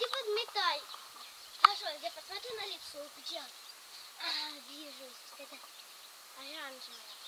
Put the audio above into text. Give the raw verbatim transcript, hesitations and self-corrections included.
Иди подметай. Хорошо, где посмотри на лицо, где? А, вижу, это оранжевая.